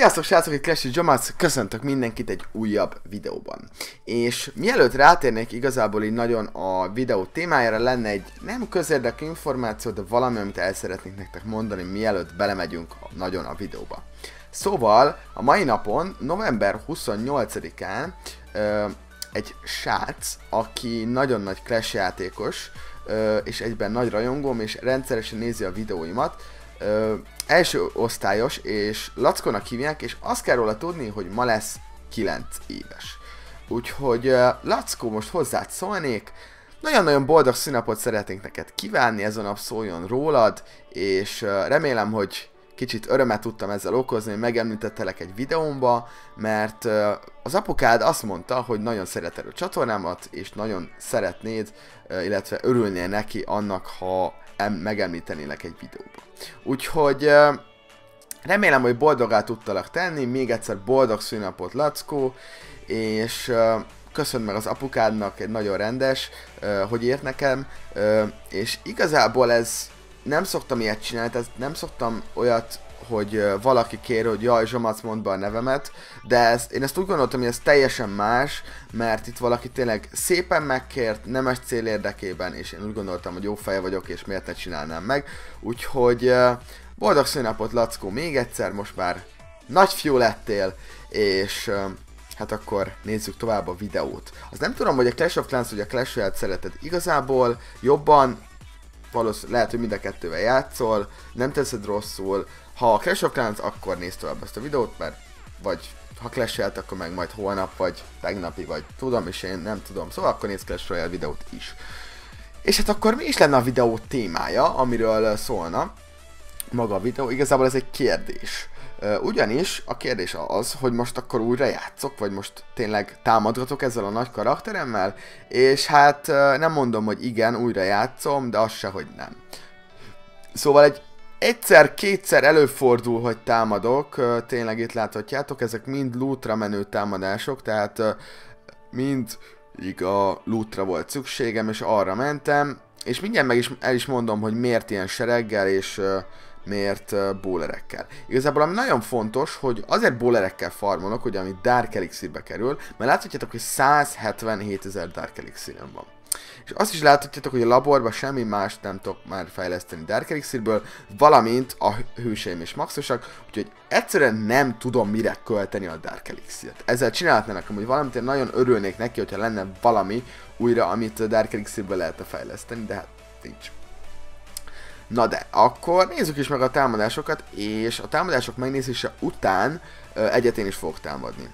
Sziasztok srácok, itt Clash of Jamac, köszöntök mindenkit egy újabb videóban. És mielőtt rátérnék igazából így nagyon a videó témájára, lenne egy nem közérdekű információ, de valami, amit el szeretnék nektek mondani, mielőtt belemegyünk nagyon a videóba. Szóval a mai napon, november 28-án egy srác, aki nagyon nagy Clash játékos, és egyben nagy rajongóm, és rendszeresen nézi a videóimat, első osztályos, és Lackónak hívják, és azt kell róla tudni, hogy ma lesz 9 éves. Úgyhogy Lackó, most hozzád szólnék, nagyon-nagyon boldog szünnapot szeretnénk neked kívánni, ez a nap szóljon rólad, és remélem, hogy kicsit örömet tudtam ezzel okozni, hogy megemlítettelek egy videómba, mert az apukád azt mondta, hogy nagyon szereted a csatornámat, és nagyon szeretnéd, illetve örülnél neki annak, ha megemlítenélek egy videóba. Úgyhogy remélem, hogy boldogá tudtalak tenni, még egyszer boldog szünnapot, Lackó, és köszönöm meg az apukádnak, egy nagyon rendes, hogy írt nekem, és igazából ez nem szoktam ilyet csinálni, tehát nem szoktam olyat, hogy valaki kér, hogy jaj, Zsomac, mondd be a nevemet, de én ezt úgy gondoltam, hogy ez teljesen más, mert itt valaki tényleg szépen megkért, nemes cél érdekében, és én úgy gondoltam, hogy jó fej vagyok, és miért ne csinálnám meg. Úgyhogy boldog szünnapot, Lackó, még egyszer, most már nagyfiú lettél, és hát akkor nézzük tovább a videót. Az nem tudom, hogy a Clash of Clans vagy a Clash Royale szereted igazából jobban, valószínűleg lehet, hogy mind a kettővel játszol, nem teszed rosszul. Ha a Clash of Clans, akkor nézd tovább ezt a videót, mert vagy ha Clash Royale, akkor meg majd holnap, vagy tegnapi, vagy tudom, és én nem tudom. Szóval akkor nézd Clash Royale videót is. És hát akkor mi is lenne a videó témája, amiről szólna maga a videó? Igazából ez egy kérdés. Ugyanis a kérdés az, hogy most akkor újra játszok, vagy most tényleg támadgatok ezzel a nagy karakteremmel, és hát nem mondom, hogy igen, újra játszom, de az se, hogy nem. Szóval egyszer-kétszer előfordul, hogy támadok, tényleg itt láthatjátok, ezek mind lootra menő támadások, tehát mind a lootra volt szükségem, és arra mentem, és mindjárt el is mondom, hogy miért ilyen sereggel, és miért bowlerekkel. Igazából ami nagyon fontos, hogy azért bowlerekkel farmolok, hogy ami Dark Elixirbe kerül, mert láthatjátok, hogy 177 000 Dark Elixirem van. És azt is láthatjátok, hogy a laborban semmi mást nem tudok már fejleszteni Dark Elixirből, valamint a hőseim is maxosak, úgyhogy egyszerűen nem tudom mire költeni a Dark Elixirt. Ezzel csinálhatna nekem, hogy valamit én nagyon örülnék neki, hogyha lenne valami újra, amit Dark Elixirből lehetne fejleszteni, de hát nincs. Na de, akkor nézzük is meg a támadásokat, és a támadások megnézése után egyet én is fogok támadni.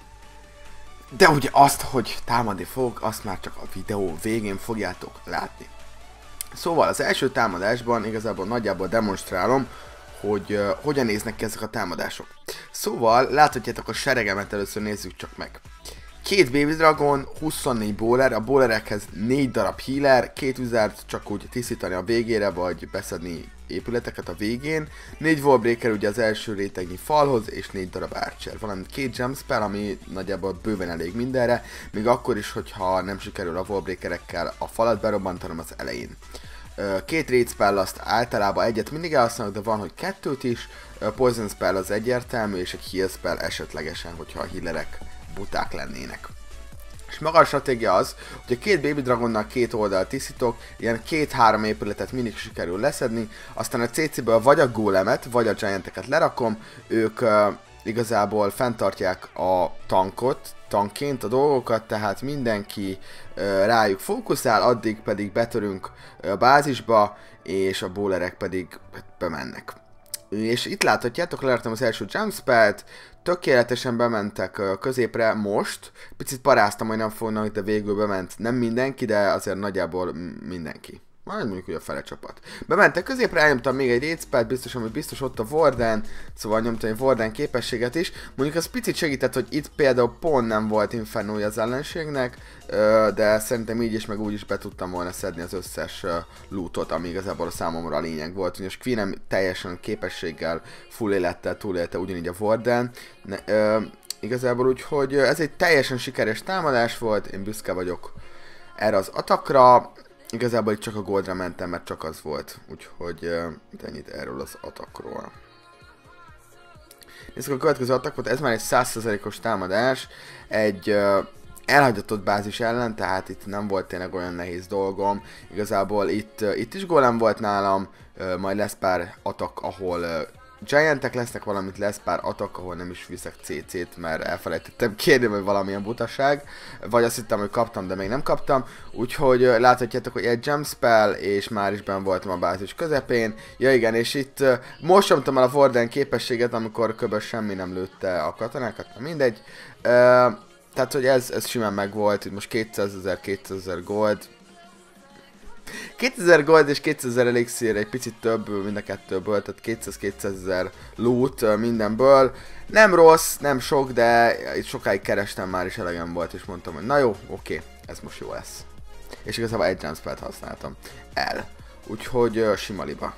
De ugye azt, hogy támadni fog, azt már csak a videó végén fogjátok látni. Szóval az első támadásban igazából nagyjából demonstrálom, hogy hogyan néznek ki ezek a támadások. Szóval láthatjátok a seregemet, először nézzük csak meg. 2 Baby Dragon, 24 bowler, a bowlerekhez 4 darab healer, 2 wizard csak úgy tisztítani a végére, vagy beszedni épületeket a végén, 4 wallbreaker ugye az első rétegnyi falhoz, és 4 darab archer, valamint 2 jump spell, ami nagyjából bőven elég mindenre, még akkor is, hogyha nem sikerül a wallbreakerekkel a falat berobbantanom az elején. 2 raid spell, azt általában egyet mindig elhasználok, de van, hogy 2-t is, poison spell az egyértelmű, és egy heal spell esetlegesen, hogyha a healerek buták lennének. És maga a stratégia az, hogy a 2 Baby Dragonnal 2 oldalt tisztítok, ilyen 2-3 épületet mindig sikerül leszedni, aztán a CC-ből vagy a gólemet, vagy a gianteket lerakom, ők igazából fenntartják a tankként a dolgokat, tehát mindenki rájuk fókuszál, addig pedig betörünk a bázisba, és a bowlerek pedig bemennek. És itt láthatjátok, leraktam az első jump spellt, tökéletesen bementek középre most, picit paráztam, hogy nem fognak, de végül bement nem mindenki, de azért nagyjából mindenki. Majd mondjuk, hogy a fele csapat. Bementek középre, elnyomtam még egy raid spellt, biztos ott a Warden, szóval nyomtam egy Warden képességet is. Mondjuk az picit segített, hogy itt például pont nem volt infernója az ellenségnek, de szerintem így is, meg úgy is be tudtam volna szedni az összes lootot, ami igazából a számomra a lényeg volt. Ugyanis Queenem teljesen képességgel, full élettel túlélte ugyanígy a Warden. Igazából úgyhogy ez egy teljesen sikeres támadás volt, én büszke vagyok erre az atakra. Igazából itt csak a goldra mentem, mert csak az volt, úgyhogy ennyit erről az atakról. Nézzük a következő attackot, ez már egy 100%-os támadás, egy elhagyatott bázis ellen, tehát itt nem volt tényleg olyan nehéz dolgom. Igazából itt is golem volt nálam, majd lesz pár attack, ahol giantek lesznek, valamint lesz pár attack, ahol nem is viszek CC-t, mert elfelejtettem kérni, hogy valamilyen butaság. Vagy azt hittem, hogy kaptam, de még nem kaptam. Úgyhogy láthatjátok, hogy egy jump spell, és már is benn voltam a bázis közepén. Ja igen, és itt most nyomtam el a Warden képességet, amikor köbös semmi nem lőtte a katonákat, mindegy. Tehát, hogy ez simán megvolt, itt most 200 000 gold. 2000 gold és 2000 elixir, egy picit több mind a kettőből, tehát 200 000 loot mindenből. Nem rossz, nem sok, de itt sokáig kerestem már, és elegem volt, és mondtam, hogy na jó, oké, ez most jó lesz. És igazából egy jump spellt használtam el. Úgyhogy sima liba.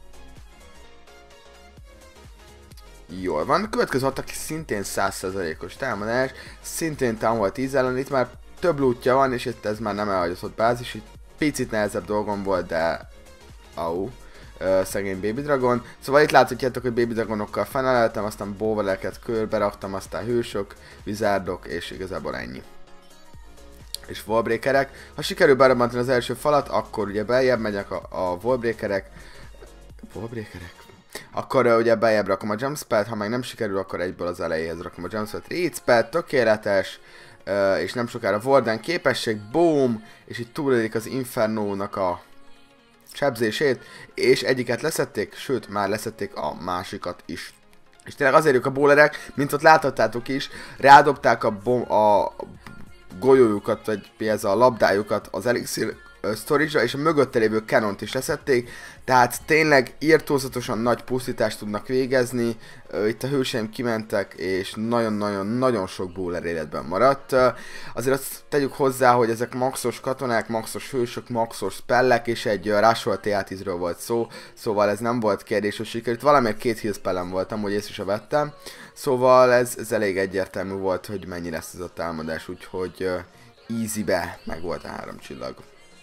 Jól van, a következő attack szintén 100%-os támadás, szintén Town Hall 10 ellen, itt már több lootja van, és itt ez már nem elhagyatott bázis, itt picit nehezebb dolgom volt, de szegény Baby Dragon. Szóval itt láthatjátok, hogy Baby Dragonokkal feneleltem, aztán bóveleket körbe raktam, aztán hősök, vizárdok, és igazából ennyi. És wallbreakerek. Ha sikerül berobbantani az első falat, akkor ugye beljebb megyek a wallbreakerek. Akkor ugye beljebb rakom a jump spellt, ha meg nem sikerül, akkor egyből az elejéhez rakom a jump spellt. Read spell, tökéletes, és nem sokára Warden képesség, boom, és itt túlélik az Inferno-nak a sebzését, és egyiket leszették, sőt, már leszették a másikat is. És tényleg azért ők a bowlerek, mint ott láthattátok is, rádobták a golyójukat, vagy ez a labdájukat az elixir storage-ra, és a mögötte lévő canont is leszették, tehát tényleg írtózatosan nagy pusztítást tudnak végezni, itt a hőseim kimentek, és nagyon-nagyon sok bowler életben maradt. Azért azt tegyük hozzá, hogy ezek maxos katonák, maxos hősök, maxos spellek, és egy Rushol TA10-ről volt szó, szóval ez nem volt kérdés, hogy sikerült. Valamiért 2 heal spellem voltam, hogy észre is vettem, szóval ez elég egyértelmű volt, hogy mennyi lesz ez a támadás, úgyhogy easy-be meg volt a 3 csillag.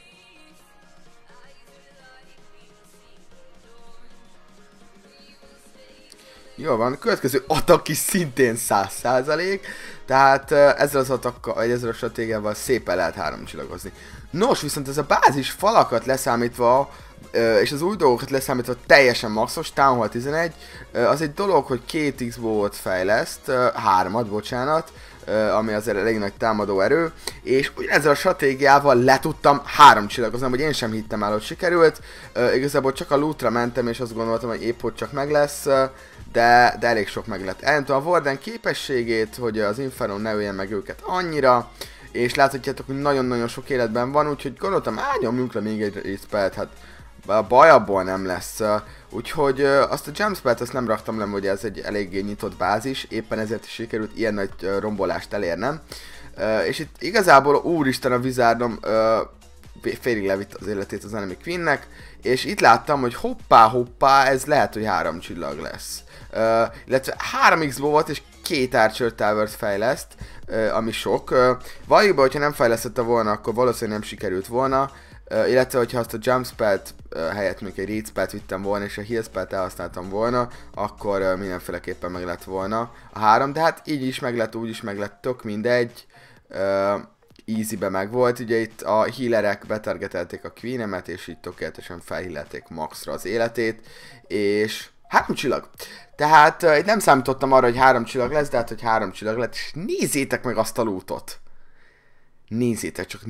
Jó van, következő attack is szintén 100%, tehát ezzel az attackkal, vagy ezzel a stratégiával szépen lehet 3 csillagozni. Nos, viszont ez a bázis falakat leszámítva, és az új dolgokat leszámítva teljesen maxos, Town Hall 11, az egy dolog, hogy 2 X-bot fejleszt, 3-at, bocsánat, ami azért elég nagy támadó erő, és ezzel a stratégiával le tudtam 3 csillagozni, hogy én sem hittem el, hogy sikerült. Igazából csak a lootra mentem, és azt gondoltam, hogy épp hogy csak meg lesz, de elég sok meg lett. Elmentem a Warden képességét, hogy az Inferno ne öljen meg őket annyira, és láthatjátok, hogy nagyon-nagyon sok életben van, úgyhogy gondoltam, nyomjunk le még egy spellt, hát baj abból nem lesz. Úgyhogy azt a jump spellt azt nem raktam le, hogy ez egy eléggé nyitott bázis, éppen ezért is sikerült ilyen nagy rombolást elérnem. És itt igazából úristen a vizárdom félig levitt az életét az enemy queennek, és itt láttam, hogy hoppá, ez lehet, hogy 3 csillag lesz. Illetve 3x volt, és 2 Archer Towers fejleszt, ami sok. Valójában, hogyha nem fejlesztette volna, akkor valószínűleg nem sikerült volna. Illetve, hogyha azt a jump spellt helyett még egy read spellt vittem volna, és a heal spellt elhasználtam volna, akkor mindenféleképpen meg lett volna a 3, de hát így is meg lett, úgy is meg lett, tök mindegy. Easy-be meg volt, ugye itt a healerek betargetelték a queenemet, és így tökéletesen felhillelték maxra az életét, és 3 csillag. Tehát itt nem számítottam arra, hogy 3 csillag lesz, de hát, hogy 3 csillag lett, és nézzétek meg azt a lootot. Nézzétek, csak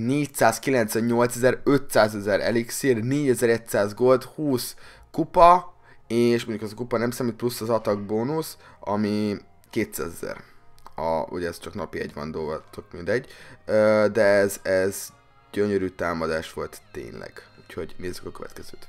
498.500 elixir, 4100 gold, 20 kupa, és mondjuk az a kupa nem számít, plusz az attack bónusz, ami 200 000. Ugye ez csak napi egy van dolga, tök mindegy, de ez gyönyörű támadás volt tényleg. Úgyhogy nézzük a következőt.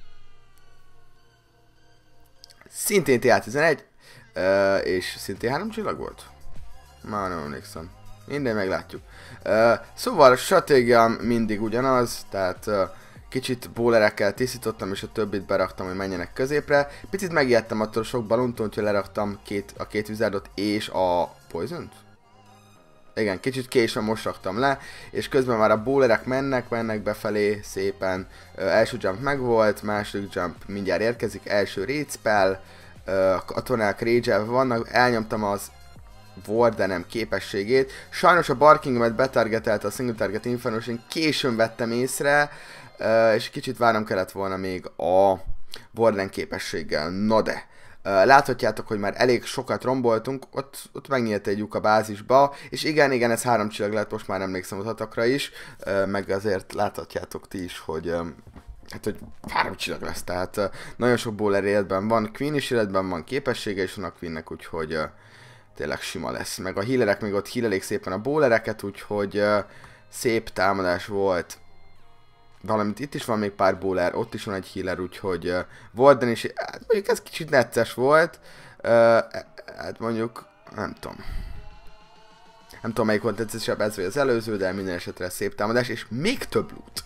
Szintén TA11, és szintén 3 csillag volt? Már nem emlékszem. Minden meglátjuk. Szóval a stratégiám mindig ugyanaz, tehát kicsit bowlerekkel tisztítottam, és a többit beraktam, hogy menjenek középre. Picit megijedtem attól sok baluntól, hogy leraktam a két vizárdot és a poisont. Igen, kicsit későn most raktam le, és közben már a bowlerek mennek befelé szépen. Első jump megvolt, második jump mindjárt érkezik, első raid spell, katonák rage-elve vannak, elnyomtam az Wardenem képességét. Sajnos a Barkingemet betargetelte a Single Target Inferno, és én későn vettem észre, és kicsit várnom kellett volna még a Warden képességgel. No de, láthatjátok, hogy már elég sokat romboltunk, ott megnyílt egy lyuk a bázisba, és igen, ez 3 csillag lett, most már emlékszem az hatakra is, meg azért láthatjátok ti is, hogy hát, hogy 3 csillag lesz, tehát nagyon sok bowler életben van, Queen is életben van, képessége is van a Queennek, úgyhogy tényleg sima lesz. Meg a healerek még ott healelik szépen a bowlereket, úgyhogy szép támadás volt. Valamint itt is van még pár bowler, ott is van egy healer, úgyhogy Warden is, hát mondjuk ez kicsit necces volt. Hát mondjuk, nem tudom melyik volt tetszésebb, ez vagy az előző, de minden esetre szép támadás, és még több loot.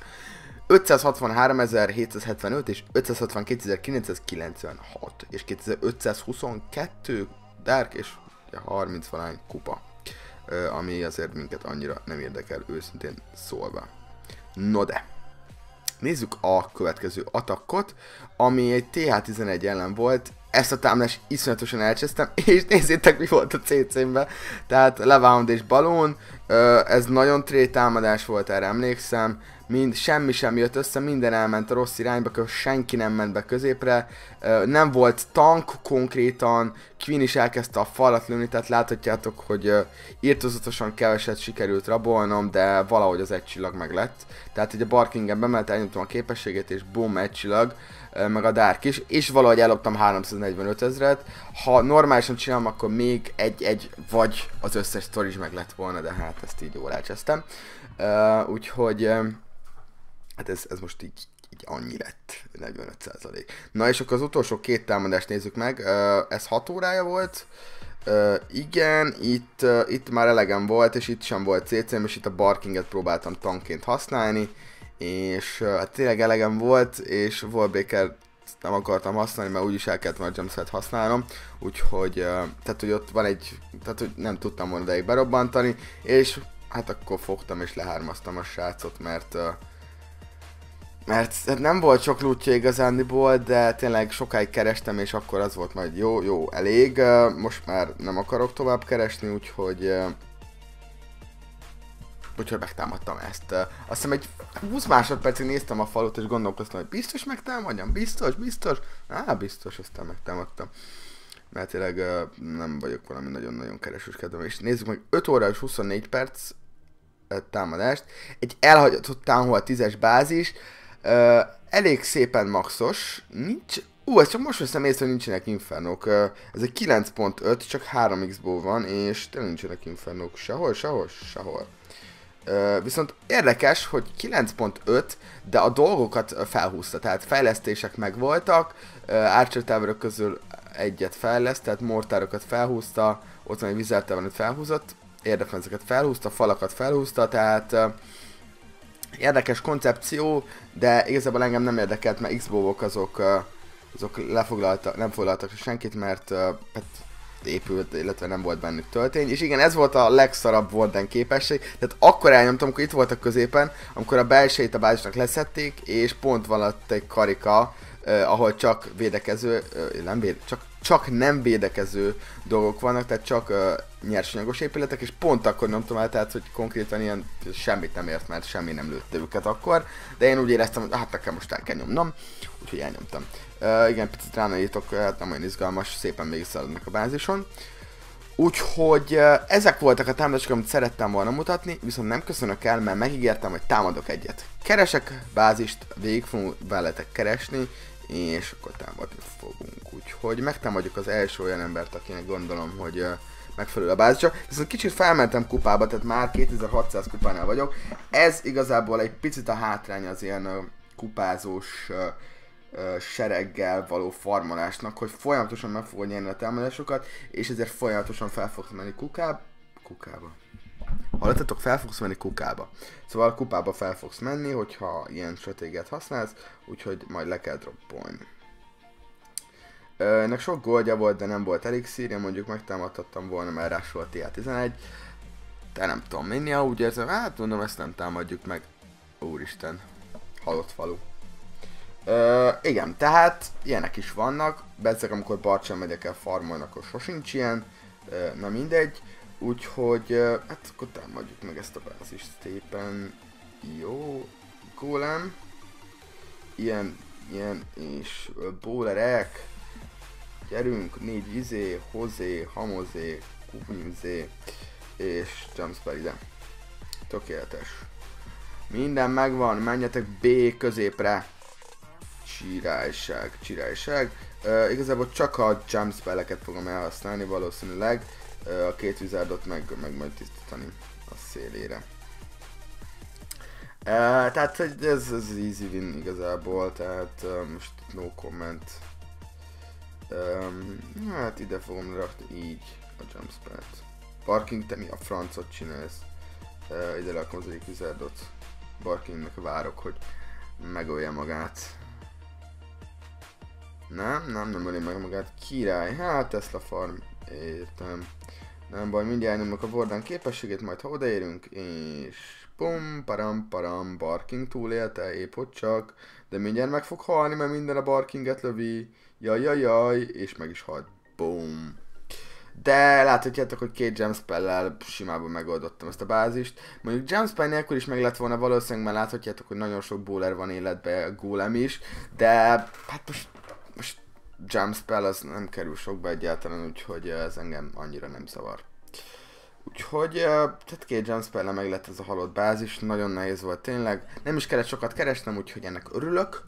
563.775 és 562.996 és 2522 Dark és 30 valány kupa, ami azért minket annyira nem érdekel, őszintén szólva. No de, nézzük a következő attackot, ami egy TH11 ellen volt. Ezt a támadást iszonyatosan elcsesztem, és nézzétek mi volt a CC-ben. Tehát Levound és Balloon, ez nagyon tré támadás volt, erre emlékszem. Semmi sem jött össze, minden elment a rossz irányba, senki nem ment be középre. Nem volt tank konkrétan, Queen is elkezdte a falat lőni, tehát láthatjátok, hogy irtózatosan keveset sikerült rabolnom, de valahogy az egy csillag meg lett. Tehát így a Barkingen bemelt, elnyomtam a képességét, és boom, egy csillag, meg a Dark is, és valahogy elloptam 345 000-et. Ha normálisan csinálom, akkor még egy vagy az összes sztori is meg lett volna, de hát ezt így jól elcsesztem. Úgyhogy hát ez most így annyi lett, 45%. Na és akkor az utolsó 2 támadást nézzük meg, ez 6 órája volt. Igen, itt már elegem volt, és itt sem volt CC-m, és itt a Barkinget próbáltam tankként használni, és hát tényleg elegem volt, és Wallbreaker nem akartam használni, mert úgyis el kellett már jumpset használnom, úgyhogy, tehát hogy ott van tehát hogy nem tudtam volna ideig berobbantani, és hát akkor fogtam és lehármaztam a srácot, mert nem volt sok lootja igazándiból, de tényleg sokáig kerestem, és akkor az volt majd jó, elég. Most már nem akarok tovább keresni, úgyhogy megtámadtam ezt. Azt hiszem egy 20 másodpercig néztem a falut, és gondolkoztam, hogy biztos megtámadjam, biztos. Biztos, aztán megtámadtam. Mert tényleg nem vagyok valami nagyon-nagyon keresőskedve. És nézzük meg 5 óra és 24 perc támadást. Egy elhagyatott Town Hall 10-es bázis. Elég szépen maxos, ezt csak most veszem észre, hogy nincsenek infernók. Ez egy 9.5, csak 3 x-ból van, és tényleg nincsenek infernók sehol. Viszont érdekes, hogy 9.5, de a dolgokat felhúzta, tehát fejlesztések megvoltak, Archer Tower-ök közül egyet fejleszt, tehát mortárokat felhúzta, ott van egy Wizard Tower-t felhúzott, érdefenzeket felhúzta, falakat felhúzta, tehát érdekes koncepció, de igazából engem nem érdekelt, mert X-bowok azok nem foglaltak senkit, mert hát épült, illetve nem volt bennük töltény. És igen, ez volt a legszarabb Warden képesség, tehát akkor elnyomtam, amikor itt voltak középen, amikor a belsejét a bázisnak leszették, és pont valatt egy karika, ahol csak védekező, csak nem védekező dolgok vannak, tehát csak nyersanyagos épületek, és pont akkor nyomtam el, tehát hogy konkrétan ilyen semmit nem ért, mert semmi nem lőtte őket akkor, de én úgy éreztem, hogy hát nekem most el kell nyomnom, úgyhogy elnyomtam. Igen, picit ránagyítok, hát nem olyan izgalmas, szépen végigszaladnak a bázison. Úgyhogy ezek voltak a támadások, amit szerettem volna mutatni, viszont nem köszönök el, mert megígértem, hogy támadok egyet. Keresek bázist, végig fogunk veletek keresni, és akkor támadni fogunk. Úgyhogy megtámadjuk az első olyan embert, akinek gondolom, hogy megfelelő a bázisa. Viszont kicsit felmentem kupába, tehát már 2600 kupánál vagyok. Ez igazából egy picit a hátrány az ilyen kupázós sereggel való farmolásnak, hogy folyamatosan meg fogod nyerni a támadásokat, és ezért folyamatosan fel fogsz menni kukába. Hallottatok? Fel fogsz menni kukába. Szóval kupába fel fogsz menni, hogyha ilyen stratégiát használsz, úgyhogy majd le kell droppolni. Ennek sok goldja volt, de nem volt elixírja, mondjuk megtámadhattam volna, mert rás volt TH11. De nem tudom, minni, úgy érzem, hát mondom, ezt nem támadjuk meg. Úristen, halott falu. Igen, tehát ilyenek is vannak. Bezzeg, amikor Barcsán megyek el farmolni, akkor sosincs ilyen. Na mindegy. Úgyhogy, hát akkor támadjuk meg ezt a bázist szépen. Jó. Golem. Ilyen, és bowlerek. Gyerünk, 4 izé, hozé, hamozé, kunyzé, és jumpspell ide. Tökéletes. Minden megvan, menjetek B középre. Csirályság. Igazából csak a jumpspelleket fogom elhasználni valószínűleg. A két wizardot meg majd tisztítani a szélére. Tehát ez easy win igazából, tehát most no comment. Hát ide fogom rakni így a jumpspellt. Barking, te mi a francot csinálsz? Ide rakom az egyik wizardot. Barkingnek várok, hogy megölje magát. Nem öli meg magát. Király, hát Tesla farm, értem. Nem baj, mindjárt nyomok a Warden képességét, majd ha odaérünk, és pum, param, Barking túlélte, épp hogy csak, de mindjárt meg fog halni, mert minden a Barkinget lövi, jaj, és meg is halt, boom. De láthatjátok, hogy 2 gemspell-lel simában megoldottam ezt a bázist. Mondjuk gemspell nélkül is meg lett volna valószínűleg, mert láthatjátok, hogy nagyon sok bowler van életben, golem is, de hát most gemspell az nem kerül sokba egyáltalán, úgyhogy ez engem annyira nem zavar. Úgyhogy, tehát 2 gemspell-lel meg lett ez a halott bázis, nagyon nehéz volt tényleg. Nem is kellett sokat keresnem, úgyhogy ennek örülök.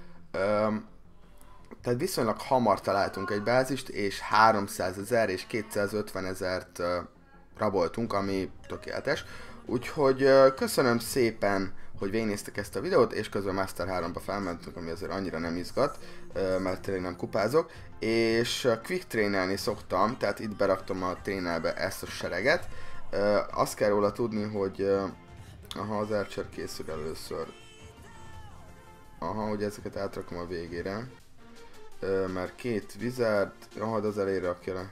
Tehát viszonylag hamar találtunk egy bázist, és 300 000 és 250 000-t raboltunk, ami tökéletes. Úgyhogy köszönöm szépen, hogy végignéztek ezt a videót, és közben Master 3-ba felmentünk, ami azért annyira nem izgat, mert tényleg nem kupázok. És quick trainelni szoktam, tehát itt beraktam a trénelbe ezt a sereget. Azt kell róla tudni, hogy az Archer készül először. Hogy ezeket átrakom a végére. Mert 2 wizard, de az elejére rakja le.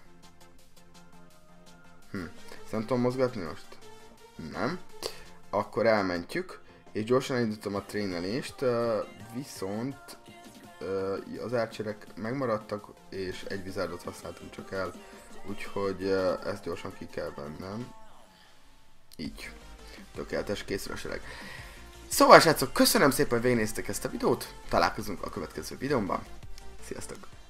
Ezt nem tudom mozgatni most? Nem. Akkor elmentjük, és gyorsan indítom a trénelést, viszont az archerek megmaradtak, és egy wizardot használtunk csak el, úgyhogy ezt gyorsan ki kell vennem. Így. Tökéletes, készül a sereg. Szóval srácok, köszönöm szépen, hogy végignéztek ezt a videót, találkozunk a következő videómban. Sziasztok!